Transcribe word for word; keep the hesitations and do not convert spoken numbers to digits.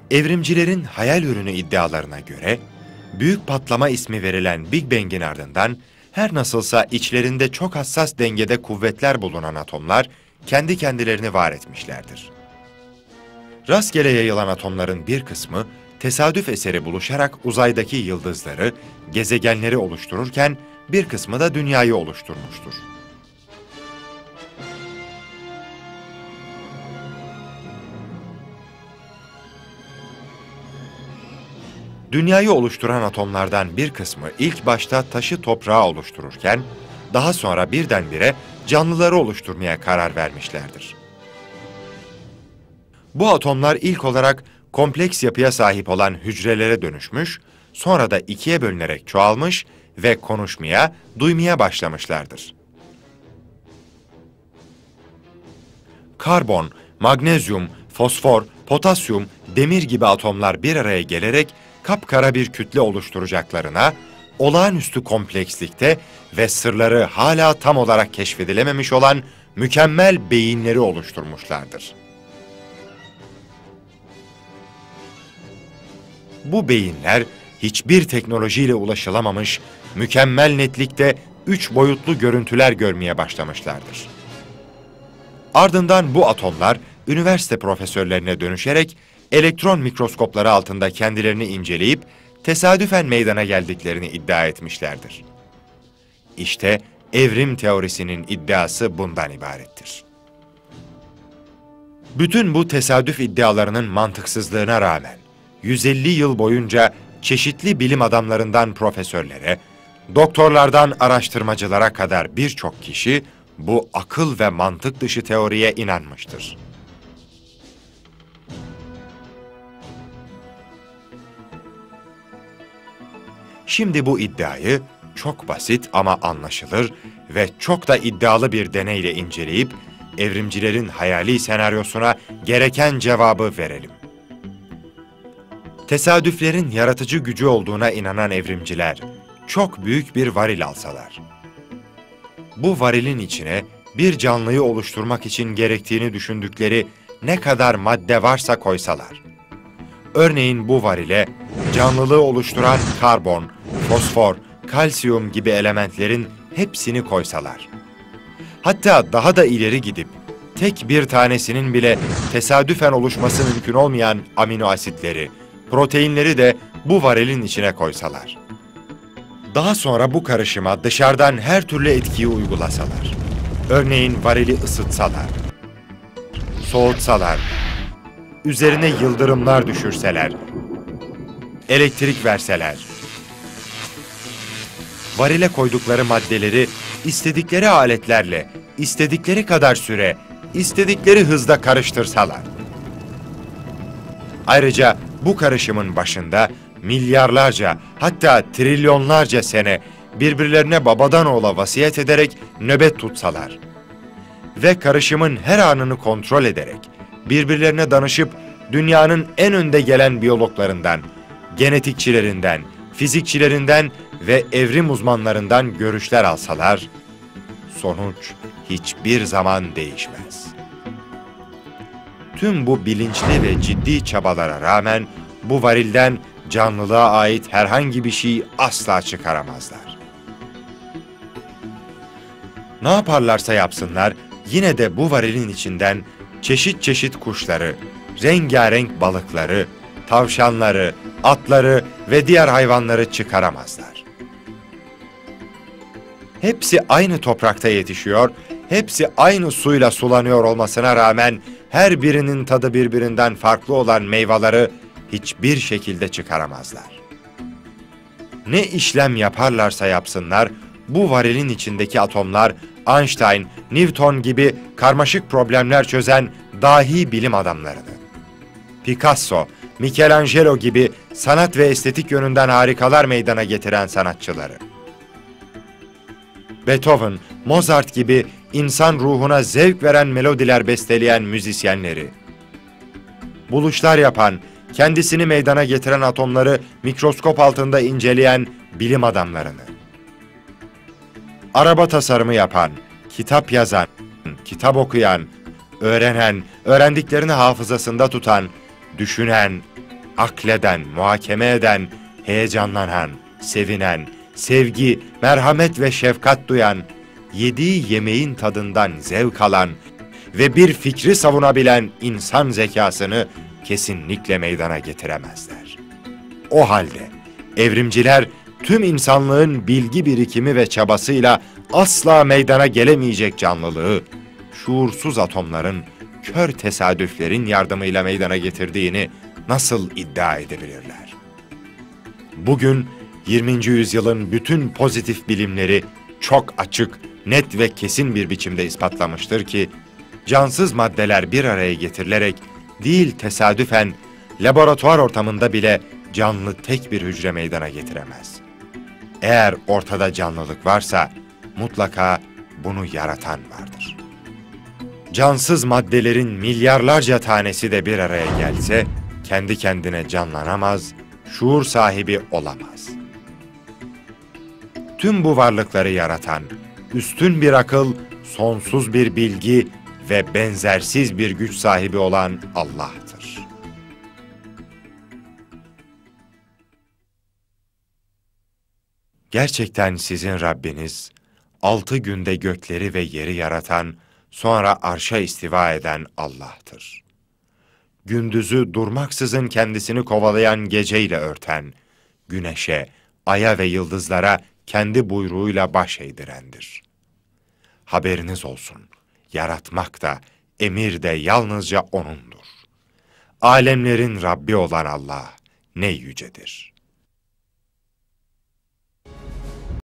Evrimcilerin hayal ürünü iddialarına göre, büyük patlama ismi verilen Big Bang'in ardından her nasılsa içlerinde çok hassas dengede kuvvetler bulunan atomlar kendi kendilerini var etmişlerdir. Rastgele yayılan atomların bir kısmı tesadüf eseri buluşarak uzaydaki yıldızları, gezegenleri oluştururken bir kısmı da dünyayı oluşturmuştur. Dünyayı oluşturan atomlardan bir kısmı ilk başta taşı toprağı oluştururken, daha sonra birdenbire canlıları oluşturmaya karar vermişlerdir. Bu atomlar ilk olarak kompleks yapıya sahip olan hücrelere dönüşmüş, sonra da ikiye bölünerek çoğalmış ve konuşmaya, duymaya başlamışlardır. Karbon, magnezyum, fosfor, potasyum, demir gibi atomlar bir araya gelerek kapkara bir kütle oluşturacaklarına, olağanüstü komplekslikte ve sırları hala tam olarak keşfedilememiş olan mükemmel beyinleri oluşturmuşlardır. Bu beyinler hiçbir teknolojiyle ulaşılamamış, mükemmel netlikte üç boyutlu görüntüler görmeye başlamışlardır. Ardından bu atomlar üniversite profesörlerine dönüşerek elektron mikroskopları altında kendilerini inceleyip tesadüfen meydana geldiklerini iddia etmişlerdir. İşte evrim teorisinin iddiası bundan ibarettir. Bütün bu tesadüf iddialarının mantıksızlığına rağmen yüz elli yıl boyunca çeşitli bilim adamlarından profesörlere, doktorlardan araştırmacılara kadar birçok kişi bu akıl ve mantık dışı teoriye inanmıştır. Şimdi bu iddiayı çok basit ama anlaşılır ve çok da iddialı bir deneyle inceleyip evrimcilerin hayali senaryosuna gereken cevabı verelim. Tesadüflerin yaratıcı gücü olduğuna inanan evrimciler çok büyük bir varil alsalar, bu varilin içine bir canlıyı oluşturmak için gerektiğini düşündükleri ne kadar madde varsa koysalar, örneğin bu varile canlılığı oluşturan karbon, fosfor, kalsiyum gibi elementlerin hepsini koysalar, hatta daha da ileri gidip tek bir tanesinin bile tesadüfen oluşması mümkün olmayan amino asitleri, proteinleri de bu varilin içine koysalar, daha sonra bu karışıma dışarıdan her türlü etkiyi uygulasalar, örneğin varili ısıtsalar, soğutsalar, üzerine yıldırımlar düşürseler, elektrik verseler, varile koydukları maddeleri istedikleri aletlerle, istedikleri kadar süre, istedikleri hızda karıştırsalar, ayrıca bu karışımın başında milyarlarca, hatta trilyonlarca sene birbirlerine babadan oğula vasiyet ederek nöbet tutsalar ve karışımın her anını kontrol ederek birbirlerine danışıp dünyanın en önde gelen biyologlarından, genetikçilerinden, fizikçilerinden ve evrim uzmanlarından görüşler alsalar, sonuç hiçbir zaman değişmez. Tüm bu bilinçli ve ciddi çabalara rağmen bu varilden canlılığa ait herhangi bir şey asla çıkaramazlar. Ne yaparlarsa yapsınlar, yine de bu varilin içinden çeşit çeşit kuşları, rengarenk balıkları, tavşanları, atları ve diğer hayvanları çıkaramazlar. Hepsi aynı toprakta yetişiyor, hepsi aynı suyla sulanıyor olmasına rağmen her birinin tadı birbirinden farklı olan meyveleri hiçbir şekilde çıkaramazlar. Ne işlem yaparlarsa yapsınlar, bu varilin içindeki atomlar Einstein, Newton gibi karmaşık problemler çözen dahi bilim adamlarını, Picasso, Michelangelo gibi sanat ve estetik yönünden harikalar meydana getiren sanatçıları, Beethoven, Mozart gibi insan ruhuna zevk veren melodiler besteleyen müzisyenleri, buluşlar yapan, kendisini meydana getiren atomları mikroskop altında inceleyen bilim adamlarını, araba tasarımı yapan, kitap yazan, kitap okuyan, öğrenen, öğrendiklerini hafızasında tutan, düşünen, akleden, muhakeme eden, heyecanlanan, sevinen, sevgi, merhamet ve şefkat duyan, yediği yemeğin tadından zevk alan ve bir fikri savunabilen insan zekasını kesinlikle meydana getiremezler. O halde evrimciler tüm insanlığın bilgi birikimi ve çabasıyla asla meydana gelemeyecek canlılığı, şuursuz atomların, kör tesadüflerin yardımıyla meydana getirdiğini nasıl iddia edebilirler? Bugün yirminci yüzyılın bütün pozitif bilimleri çok açık, net ve kesin bir biçimde ispatlamıştır ki, cansız maddeler bir araya getirilerek değil tesadüfen laboratuvar ortamında bile canlı tek bir hücre meydana getiremez. Eğer ortada canlılık varsa mutlaka bunu yaratan vardır. Cansız maddelerin milyarlarca tanesi de bir araya gelse kendi kendine canlanamaz, şuur sahibi olamaz. Tüm bu varlıkları yaratan üstün bir akıl, sonsuz bir bilgi ve benzersiz bir güç sahibi olan Allah'tır. Gerçekten sizin Rabbiniz, altı günde gökleri ve yeri yaratan, sonra arşa istiva eden Allah'tır. Gündüzü durmaksızın kendisini kovalayan geceyle örten, güneşe, aya ve yıldızlara kendi buyruğuyla baş eğdirendir. Haberiniz olsun, yaratmak da, emir de yalnızca O'nundur. Alemlerin Rabbi olan Allah ne yücedir.